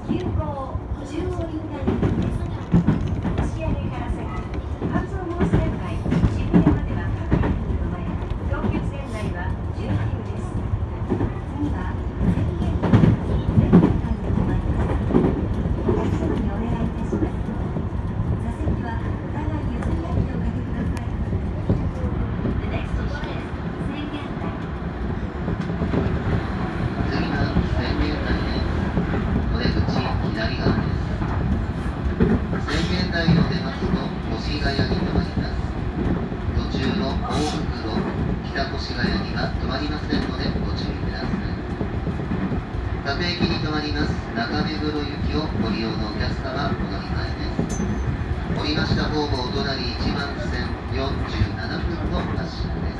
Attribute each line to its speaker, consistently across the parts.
Speaker 1: 各駅に停まります中目黒行きをご利用のお客様、お乗り換えです。降りましたホームお隣1番線47分の発車です。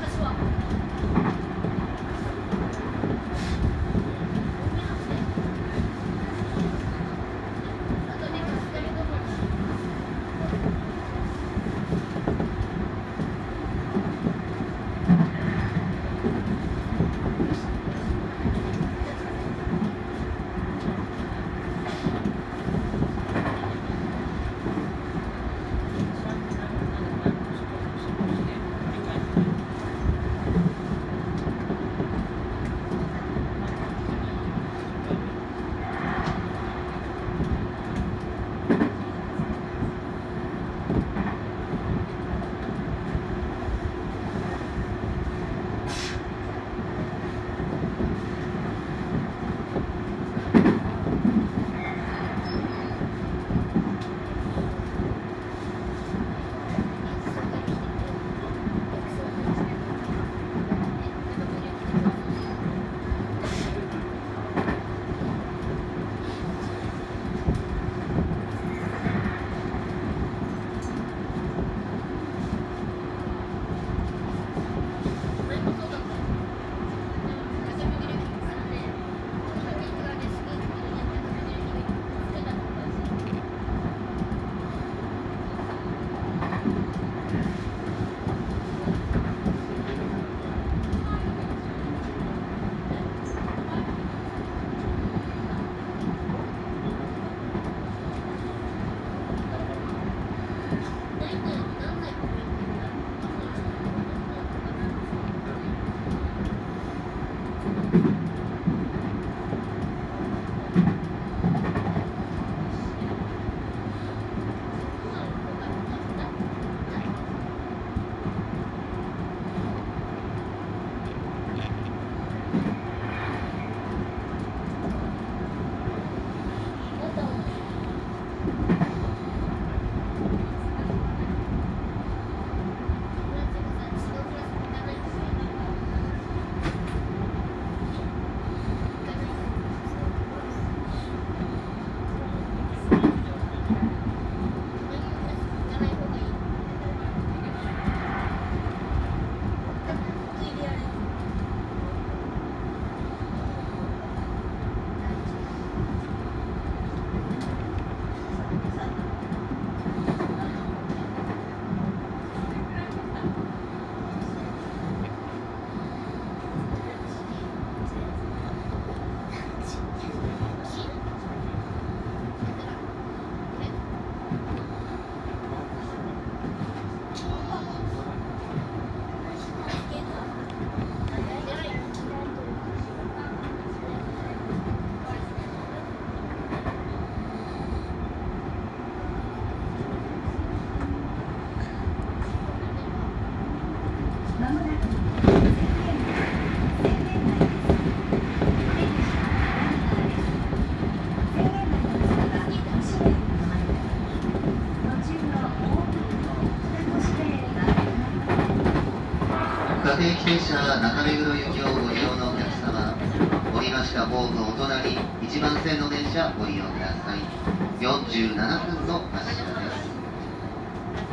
Speaker 1: 各駅停車中目黒行きをご利用のお客様、降りましたホームお隣1番線の電車ご利用ください。47分の発車です。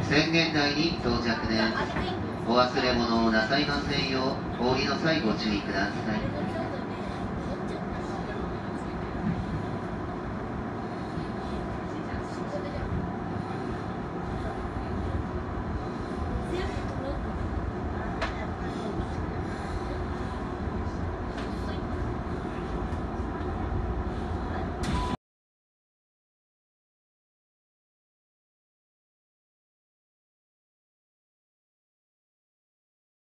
Speaker 1: 宣言台に到着です。お忘れ物をなさいませんようお降りの際ご注意ください。